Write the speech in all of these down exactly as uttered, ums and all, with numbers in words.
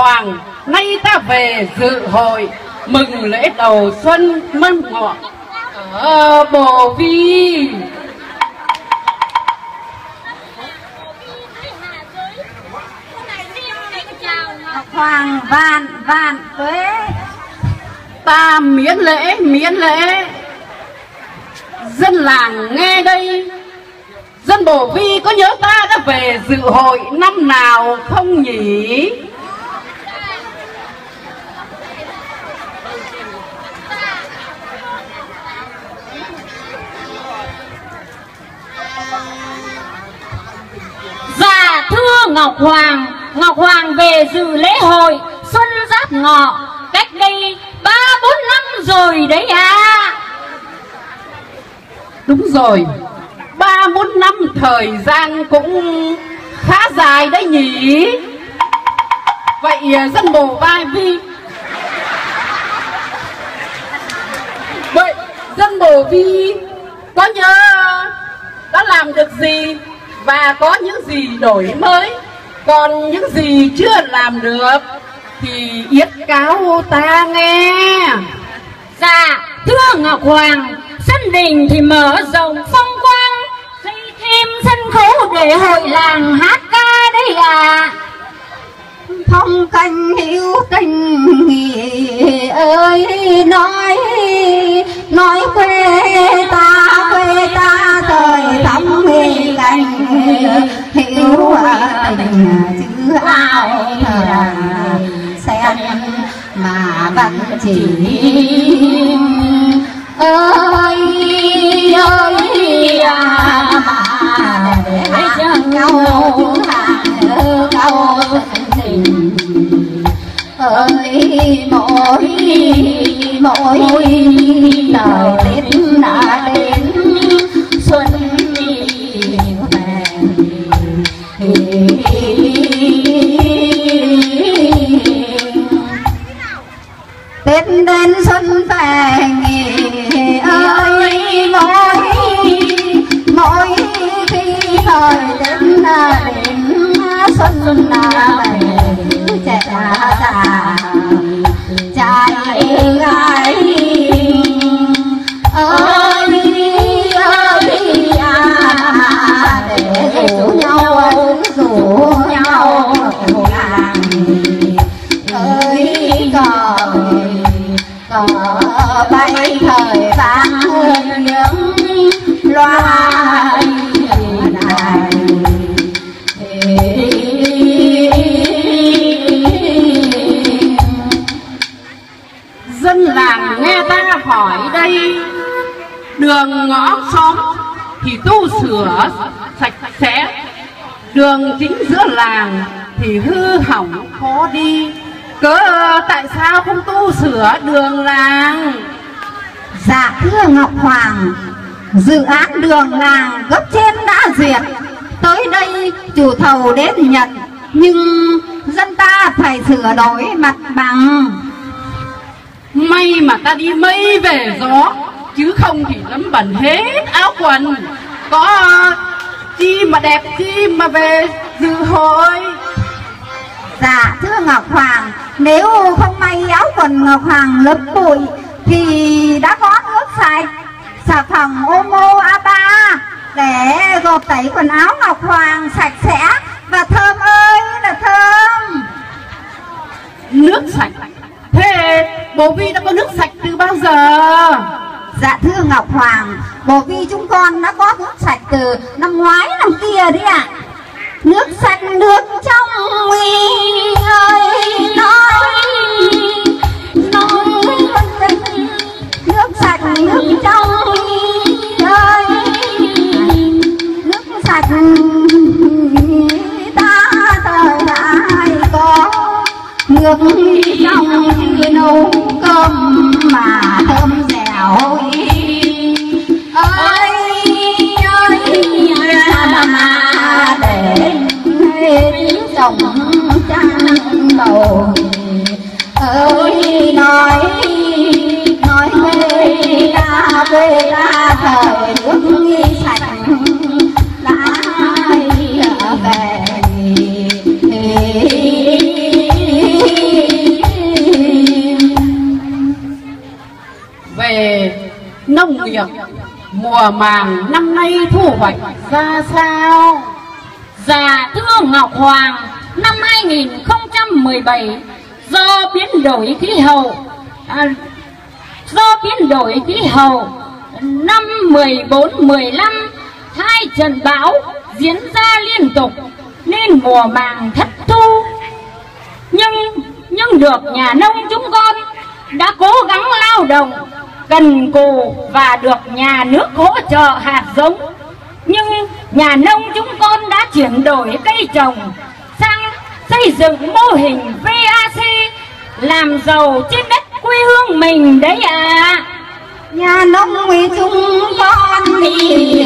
Hoàng, nay ta về dự hội mừng lễ đầu xuân mâm ngọ ở Bồ Vi. Ngọc Hoàng vạn vạn tuế. Ta miễn lễ miễn lễ. Dân làng nghe đây, dân Bồ Vi có nhớ ta đã về dự hội năm nào không nhỉ? Dạ thưa Ngọc Hoàng, Ngọc Hoàng về dự lễ hội Xuân Giáp Ngọ cách đây ba bốn năm rồi đấy à. Đúng rồi, ba bốn năm thời gian cũng khá dài đấy nhỉ. Vậy dân Bồ Vai Vi Vậy dân Bồ Vi có nhớ đã làm được gì và có những gì đổi mới, còn những gì chưa làm được thì yết cáo ta nghe. Dạ thưa Ngọc Hoàng, sân đình thì mở rộng phong quang, xây thêm sân khấu để hội làng hát ca đấy à. Phong canh hữu tình ơi, nói nói quê ta quê ta thời thắm hì canh hữu tình chữ ao thời sen mà vẫn chỉ ơi ơi à, mà để chân cao cao tình ơi mỗi mỗi đời Tết đã đến xuân về Tết đến xuân về ơi mỗi mỗi khi thời Tết đã đến xuân đã về trẻ già trai gái ơi ơi à, để rủ nhau rủ nhau làng ơi cờ cờ bay thời vang hơn những loa đài. Dân làng nghe ta hỏi đây, đường ngõ xóm thì tu sửa sạch sẽ, đường chính giữa làng thì hư hỏng khó đi, cớ tại sao không tu sửa đường làng? Dạ thưa Ngọc Hoàng, dự án đường làng cấp trên đã duyệt, tới đây chủ thầu đến nhận, nhưng dân ta phải sửa đổi mặt bằng. May mà ta đi mây về gió, chứ không thì lấm bẩn hết áo quần. Có chi mà đẹp chi mà về dự hội. Dạ thưa Ngọc Hoàng, nếu không may áo quần Ngọc Hoàng lấp bụi thì đã có nước sạch, xà phòng Omo a ba để gột tẩy quần áo Ngọc Hoàng sạch sẽ và thơm ơi là thơm. Nước sạch? Thế Bồ Vi đã có nước sạch từ bao giờ? Dạ thưa Ngọc Hoàng, Bồ Vi chúng con đã có nước sạch từ năm ngoái năm kia đấy ạ. Nước sạch nước trong nguy ơi nói nói nước sạch nước trong nguy ơi nước sạch ta thời đại có nước trong khi nấu cơm mà thơm dẻo ơi ơi mà để trồng trăng bầu ơi nói nói quê ta quê ta thời nước nghi sạch đã về nông nghiệp mùa màng năm nay thu hoạch ra sao? Dạ thưa Ngọc Hoàng, năm hai nghìn không trăm mười bảy do biến đổi khí hậu à, do biến đổi khí hậu năm mười bốn mười lăm hai trận bão diễn ra liên tục nên mùa màng thất thu, nhưng nhưng được nhà nông chúng con đã cố gắng lao động cần cù và được nhà nước hỗ trợ hạt giống, nhưng nhà nông chúng con đã chuyển đổi cây trồng sang xây dựng mô hình vê a xê làm giàu trên đất quê hương mình đấy à. Nhà nông quý chúng con đi,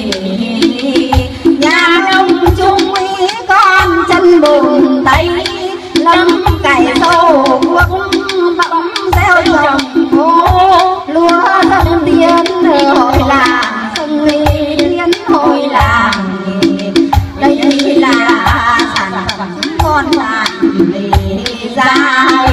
nhà nông chung quý con chân bùn tay lâm cày sâu cuốc bóng gieo trồng ngô lúa dân tiến hội làng sông liên hội làng. Đây là sản phẩm con làng dài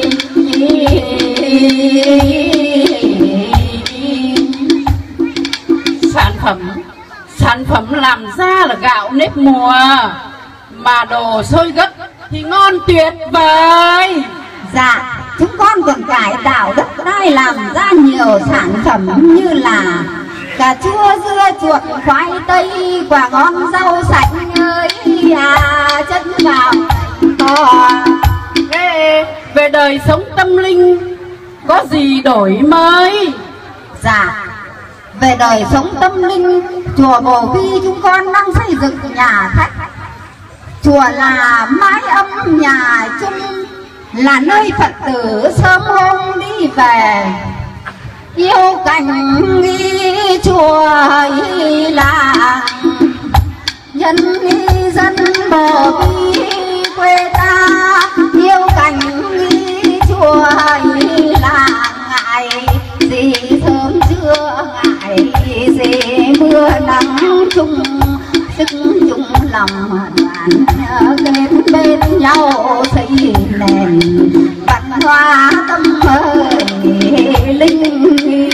sản phẩm sản phẩm làm ra là gạo nếp mùa, mà đồ xôi gấc thì ngon tuyệt vời. Dạ, chúng con còn cải tạo đất đai làm ra nhiều sản phẩm như là cà chua, dưa chuột, khoai tây, quả ngon rau sạch ơi à, chân gạo to. Về, về đời sống tâm linh có gì đổi mới? Dạ, về đời sống tâm linh, chùa Bồ Vi chúng con đang xây dựng nhà khách. Chùa là mái ấm nhà chung, là nơi Phật tử sớm hôm đi về. Yêu cảnh nghi chùa làng, nhân dân Bồ Vi quê ta. Yêu cảnh nghi chùa làng, ngại gì sớm trưa, ngại gì mưa nắng chung sức chung lòng đoàn kết bên nhau xây nền văn hóa tâm hơi linh.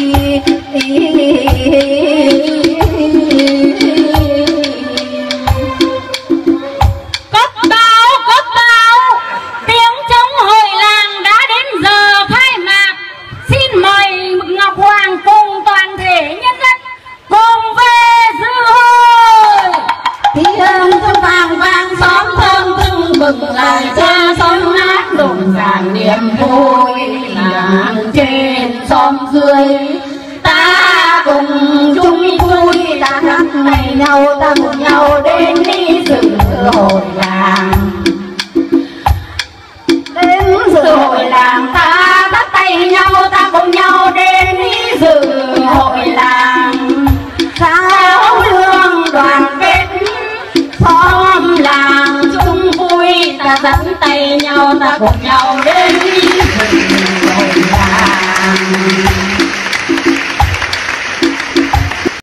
Cất báo, cất báo, tiếng trống hội làng đã đến giờ khai mạc. Xin mời Ngọc Hoàng cùng toàn thể nhân dân cùng về dự hội. Tiếng chuông vang vang xóm thơm tưng bừng lại cha xóm hát rộn ràng niềm vui. Làng trên xóm dưới ta cùng chung vui, ta hát ngày nhau ta cùng nhau đến đi dự hội làng. Đến dự hội làng ta bắt tay nhau, ta cùng nhau đến đi dự hội làng. Sao lương đoàn kết xóm làng chung vui, ta dẫn tay nhau ta cùng nhau đến